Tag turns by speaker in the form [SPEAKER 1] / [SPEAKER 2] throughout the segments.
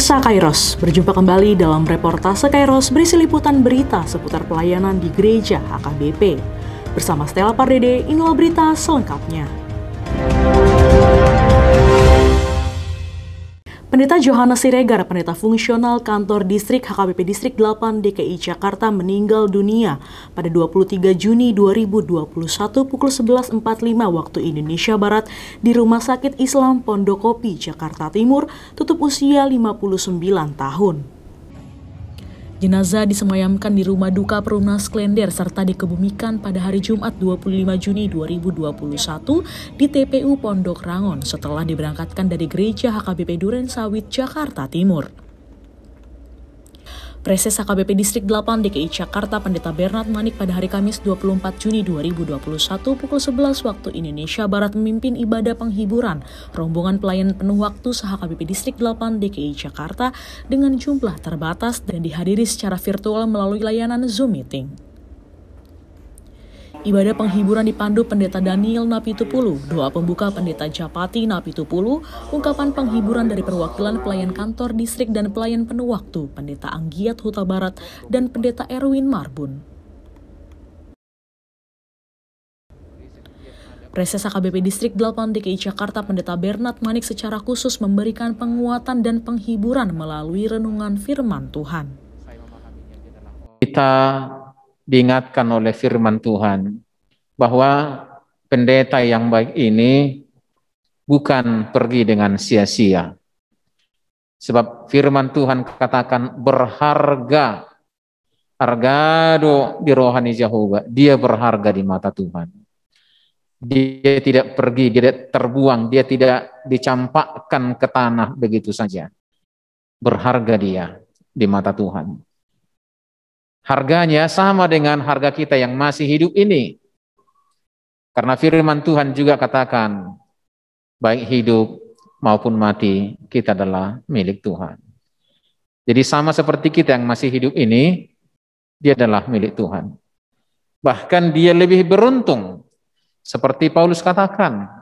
[SPEAKER 1] Pemirsa Kairos, berjumpa kembali dalam reportase Kairos berisi liputan berita seputar pelayanan di Gereja HKBP. Bersama Stella Pardede, inilah berita selengkapnya. Pendeta Johannes Siregar, pendeta fungsional kantor distrik HKBP Distrik 8 DKI Jakarta meninggal dunia pada 23 Juni 2021 pukul 11.45 waktu Indonesia Barat di Rumah Sakit Islam Pondokopi, Jakarta Timur, tutup usia 59 tahun. Jenazah disemayamkan di Rumah Duka Perumnas Klender serta dikebumikan pada hari Jumat 25 Juni 2021 di TPU Pondok Rangon setelah diberangkatkan dari Gereja HKBP Durensawit, Jakarta Timur. Preses HKBP Distrik 8 DKI Jakarta Pendeta Bernard Manik pada hari Kamis 24 Juni 2021 pukul 11 waktu Indonesia Barat memimpin ibadah penghiburan rombongan pelayan penuh waktu HKBP Distrik 8 DKI Jakarta dengan jumlah terbatas dan dihadiri secara virtual melalui layanan Zoom Meeting. Ibadah penghiburan dipandu Pendeta Daniel Napitupulu, doa pembuka Pendeta Japati Napitupulu, ungkapan penghiburan dari perwakilan pelayan kantor distrik dan pelayan penuh waktu Pendeta Anggiat Huta Barat dan Pendeta Erwin Marbun. Preses HKBP Distrik 8 DKI Jakarta Pendeta Bernard Manik secara khusus memberikan penguatan dan penghiburan melalui renungan firman Tuhan.
[SPEAKER 2] Kita diingatkan oleh firman Tuhan bahwa pendeta yang baik ini bukan pergi dengan sia-sia. Sebab firman Tuhan katakan berharga, hargado di rohani Jehovah, dia berharga di mata Tuhan. Dia tidak pergi, dia tidak terbuang, dia tidak dicampakkan ke tanah begitu saja. Berharga dia di mata Tuhan. Harganya sama dengan harga kita yang masih hidup ini. Karena firman Tuhan juga katakan, baik hidup maupun mati, kita adalah milik Tuhan. Jadi sama seperti kita yang masih hidup ini, dia adalah milik Tuhan. Bahkan dia lebih beruntung, seperti Paulus katakan,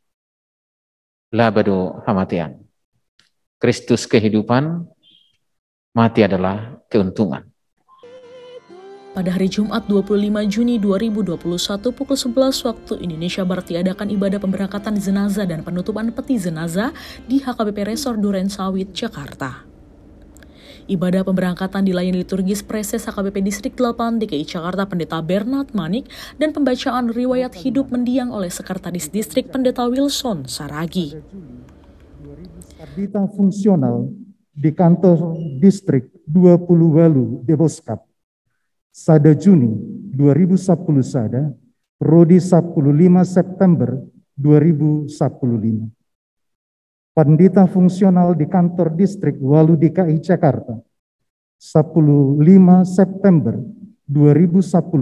[SPEAKER 2] labado hamatian. Kristus kehidupan, mati adalah keuntungan.
[SPEAKER 1] Pada hari Jumat 25 Juni 2021 pukul 11 waktu Indonesia Barat diadakan ibadah pemberangkatan jenazah dan penutupan peti jenazah di HKBP Resor Durensawit, Jakarta. Ibadah pemberangkatan dilayani liturgis Preses HKBP Distrik 8 DKI Jakarta Pendeta Bernard Manik dan pembacaan riwayat hidup mendiang oleh Sekretaris Distrik Pendeta Wilson Saragi.
[SPEAKER 3] Pendeta fungsional di kantor distrik 20 Walu Deboskap. Sada Juni 2010 sada, Rodi 15 September 2015. Pendeta fungsional di kantor distrik Walu DKI Jakarta, 15 September 2015,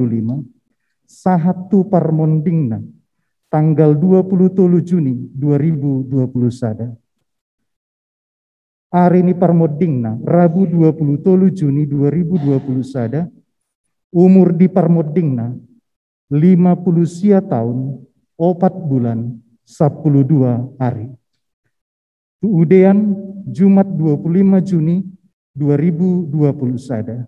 [SPEAKER 3] Sahatu Parmondingna, tanggal 27 Juni 2020 sada. Arini Parmondingna, Rabu 27 Juni 2020 sada, umur di Parmodingna 50 tahun 4 bulan 12 hari. Kemudian Jumat 25 Juni 2020 sada.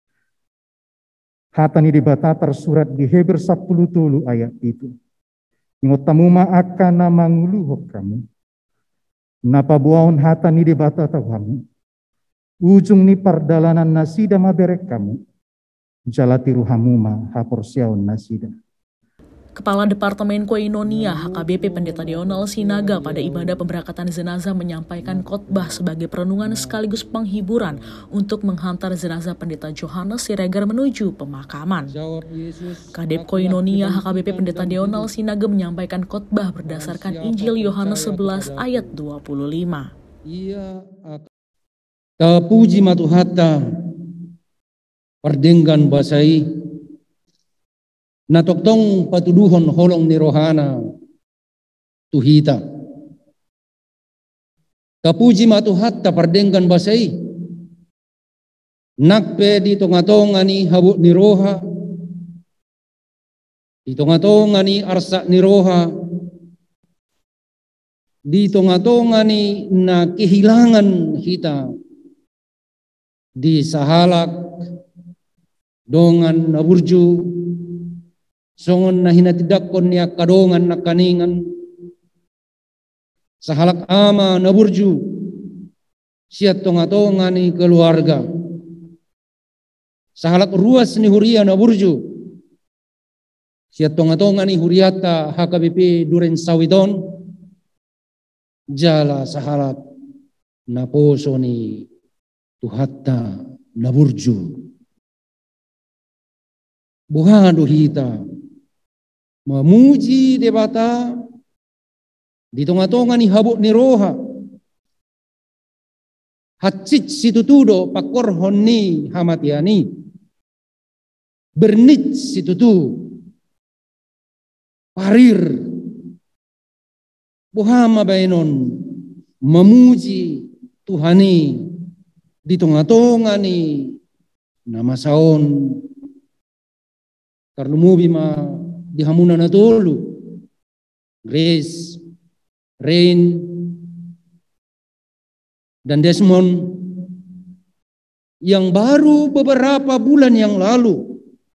[SPEAKER 3] Hatani dibata tersurat di Heber 10 tolu ayat itu. Ngotamuma akana manguluhok kamu. Napa buaon hatani dibata tawamu. Ujung ni pardalanan nasida maberek kamu. Jalatiru hamuma haporsiaun nasida.
[SPEAKER 1] Kepala Departemen Koinonia HKBP Pendeta Deonal Sinaga pada ibadah pemberangkatan jenazah menyampaikan khotbah sebagai perenungan sekaligus penghiburan untuk menghantar jenazah Pendeta Johannes Siregar menuju pemakaman. Kadep Koinonia HKBP Pendeta Deonal Sinaga menyampaikan khotbah berdasarkan Injil Yohanes 11 ayat 25.
[SPEAKER 4] Kapuji matuhata pardenggan basai natoktong patuduhon holong ni rohana tuhita. Kapuji matuhatta pardenggan basai nakpe di tongatonga ni habut ni roha di tongatonga ni arsa ni roha di tonga-tonga ni na kehilangan kita di sahalak dongan na burju songon na hinatidakon niya kadongan na kaningan sahalak ama na burju siya tonga-tonga ni keluarga sahalak ruas ni huria na burju siya tonga-tonga ni huriata HKBP Duren Sawidon jala sahalak na poso ni tuhatta na burju buhado hita memuji debata di tonga-tonga ni habuk ni roha hatsit situtudo pakorhon ni hamatiani bernit situtu parir buhama bainon memuji Tuhani di tonga-tonga ni nama saon karena mubi ma di hamuna na tolu Grace, Rain, dan Desmond yang baru beberapa bulan yang lalu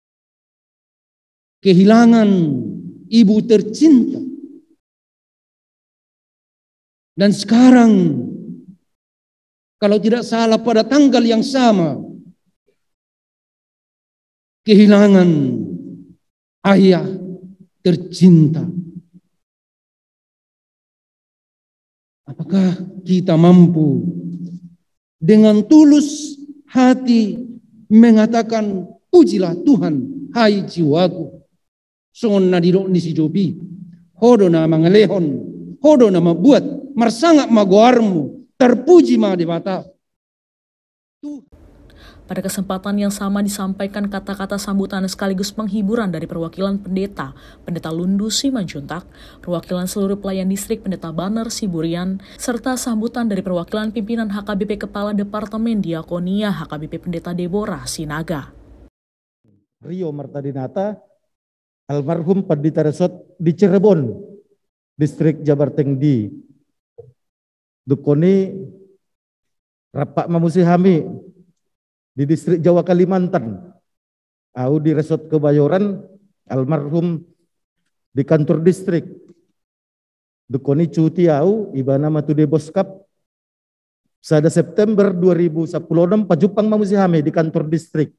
[SPEAKER 4] kehilangan ibu tercinta dan sekarang kalau tidak salah pada tanggal yang sama kehilangan ayah tercinta. Apakah kita mampu dengan tulus hati mengatakan pujilah Tuhan hai jiwaku songon nadiro ni si jobi hodo na mangalehon hodo na mabuat marsangak magoarmu terpuji ma debata.
[SPEAKER 1] Pada kesempatan yang sama disampaikan kata-kata sambutan sekaligus penghiburan dari perwakilan Pendeta Lundu Simanjuntak, perwakilan seluruh pelayan distrik Pendeta Banner Siburian, serta sambutan dari perwakilan pimpinan HKBP Kepala Departemen Diakonia HKBP Pendeta Deborah Sinaga.
[SPEAKER 3] Rio Martadinata, almarhum Pendeta Resort di Cirebon, distrik Jabar Tengdi. Dukoni Rapak Mamusihami di distrik Jawa Kalimantan, au di Resort Kebayoran, almarhum di kantor distrik. Dukoni cuti au ibana matude boskap sada September 2016 pajupang mamusihame di kantor distrik.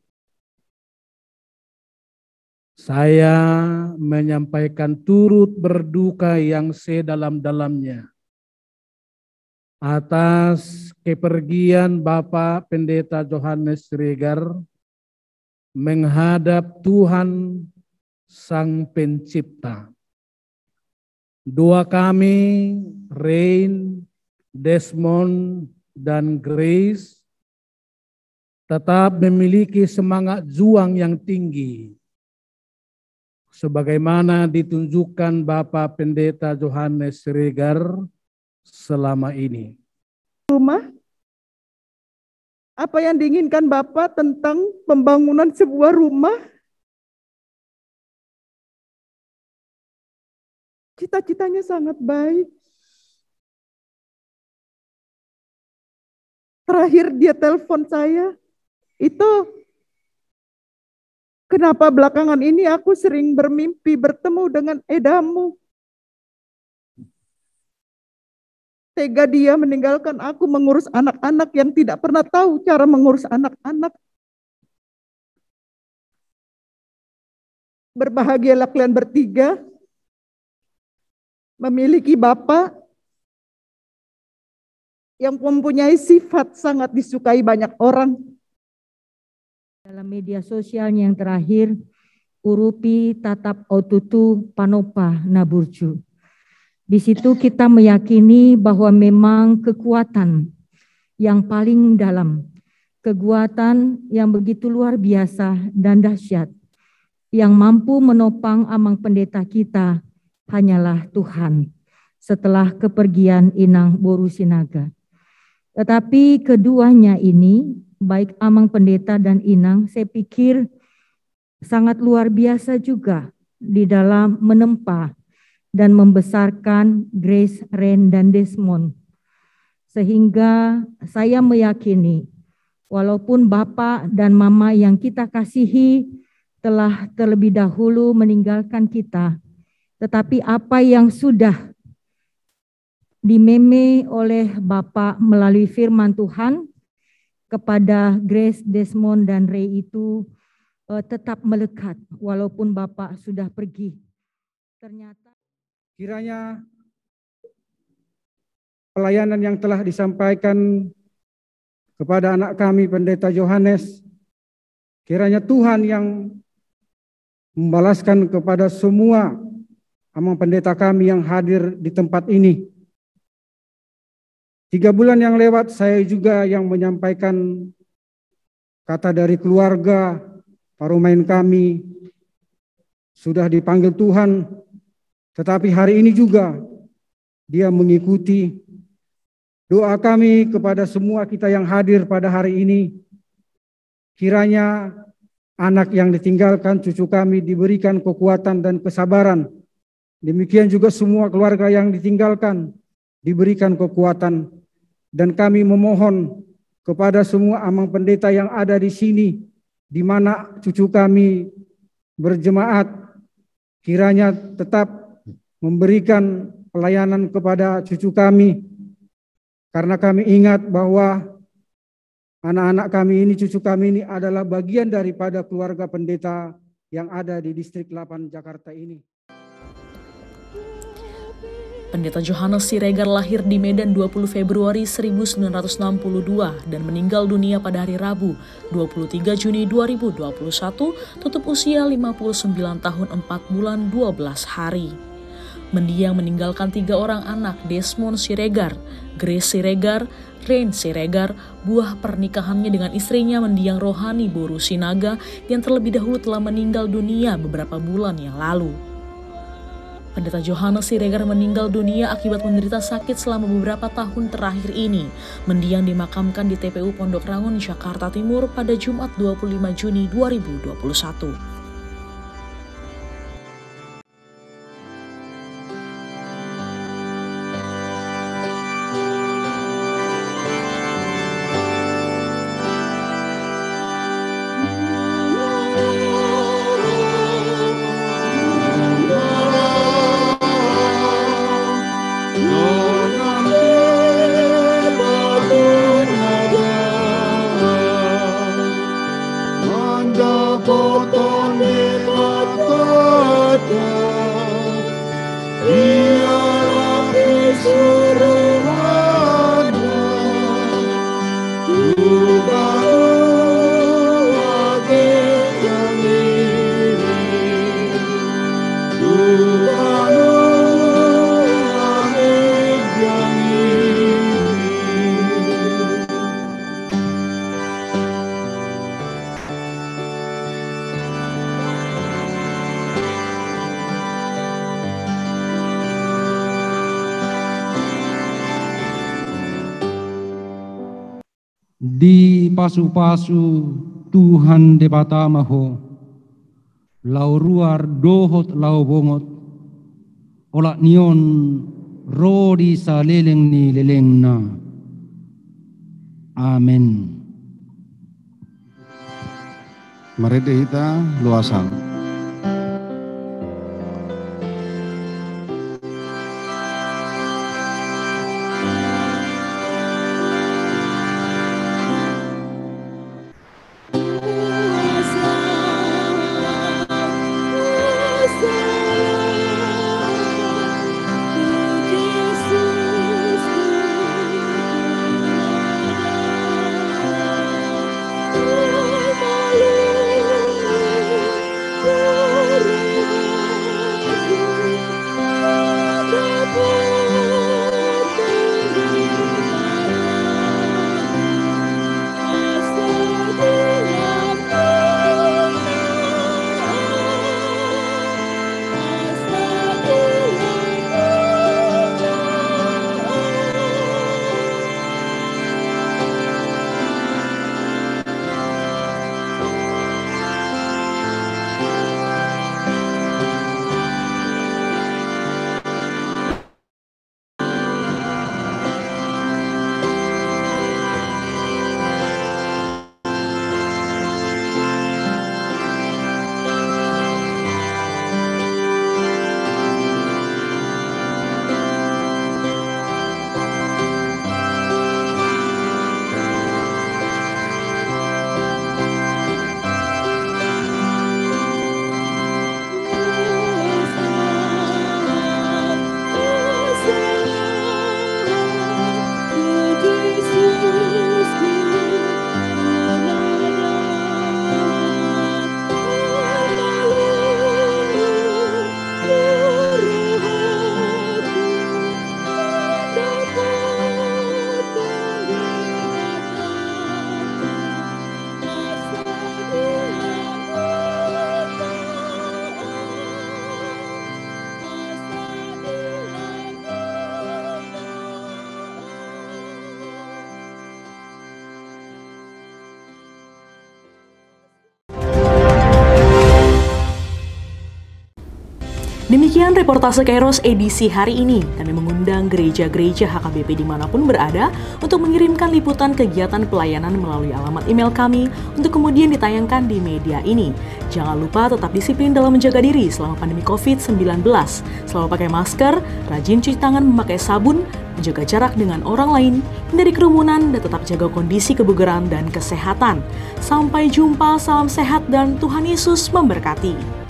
[SPEAKER 5] Saya menyampaikan turut berduka yang sedalam-dalamnya atas kepergian Bapak Pendeta Johannes Siregar menghadap Tuhan Sang Pencipta. Doa kami, Rain, Desmond, dan Grace tetap memiliki semangat juang yang tinggi sebagaimana ditunjukkan Bapak Pendeta Johannes Siregar selama ini.
[SPEAKER 6] Rumah, apa yang diinginkan Bapak tentang pembangunan sebuah rumah? Cita-citanya sangat baik. Terakhir dia telepon saya, itu kenapa belakangan ini aku sering bermimpi bertemu dengan edamu. Tega dia meninggalkan aku mengurus anak-anak yang tidak pernah tahu cara mengurus anak-anak. Berbahagialah kalian bertiga, memiliki Bapak yang mempunyai sifat sangat disukai banyak orang.
[SPEAKER 7] Dalam media sosial yang terakhir, Urupi Tatap Otutu Panopa Naburju. Di situ kita meyakini bahwa memang kekuatan yang paling dalam, kekuatan yang begitu luar biasa dan dahsyat, yang mampu menopang amang pendeta kita hanyalah Tuhan setelah kepergian Inang Boru Sinaga. Tetapi keduanya ini, baik amang pendeta dan Inang, saya pikir sangat luar biasa juga di dalam menempa dan membesarkan Grace, Rain, dan Desmond. Sehingga saya meyakini Walaupun Bapak dan Mama yang kita kasihi telah terlebih dahulu meninggalkan kita, tetapi apa yang sudah dimeme oleh Bapak melalui firman Tuhan kepada Grace, Desmond, dan Ray itu tetap melekat walaupun Bapak sudah pergi. Ternyata
[SPEAKER 4] kiranya pelayanan yang telah disampaikan kepada anak kami Pendeta Johannes, kiranya Tuhan yang membalaskan kepada semua amang pendeta kami yang hadir di tempat ini. 3 bulan yang lewat saya juga yang menyampaikan kata dari keluarga parumain kami sudah dipanggil Tuhan, tetapi hari ini juga dia mengikuti doa kami kepada semua kita yang hadir pada hari ini. Kiranya anak yang ditinggalkan cucu kami diberikan kekuatan dan kesabaran. Demikian juga semua keluarga yang ditinggalkan diberikan kekuatan. Dan kami memohon kepada semua amang pendeta yang ada di sini, di mana cucu kami berjemaat, kiranya tetap memberikan pelayanan kepada cucu kami, karena kami ingat bahwa anak-anak kami ini, cucu kami ini adalah bagian daripada keluarga pendeta yang ada di distrik 8 Jakarta ini.
[SPEAKER 1] Pendeta Johannes Siregar lahir di Medan 20 Februari 1962 dan meninggal dunia pada hari Rabu 23 Juni 2021, tutup usia 59 tahun 4 bulan 12 hari. Mendiang meninggalkan 3 orang anak, Desmond Siregar, Grace Siregar, Rain Siregar, buah pernikahannya dengan istrinya mendiang rohani Boru Sinaga yang terlebih dahulu telah meninggal dunia beberapa bulan yang lalu. Pendeta Johannes Siregar meninggal dunia akibat menderita sakit selama beberapa tahun terakhir ini. Mendiang dimakamkan di TPU Pondok Rangun, Jakarta Timur pada Jumat 25 Juni 2021.
[SPEAKER 4] Di pasu-pasu Tuhan debata maho, lau ruar dohot lau bongot, olak nion rodi sa leleng ni leleng na. Amin.
[SPEAKER 8] Mari kita luasan.
[SPEAKER 1] Demikian reportase Kairos edisi hari ini. Kami mengundang gereja-gereja HKBP dimanapun berada untuk mengirimkan liputan kegiatan pelayanan melalui alamat email kami untuk kemudian ditayangkan di media ini. Jangan lupa tetap disiplin dalam menjaga diri selama pandemi COVID-19. Selalu pakai masker, rajin cuci tangan memakai sabun, menjaga jarak dengan orang lain, hindari kerumunan, dan tetap jaga kondisi kebugaran dan kesehatan. Sampai jumpa, salam sehat dan Tuhan Yesus memberkati.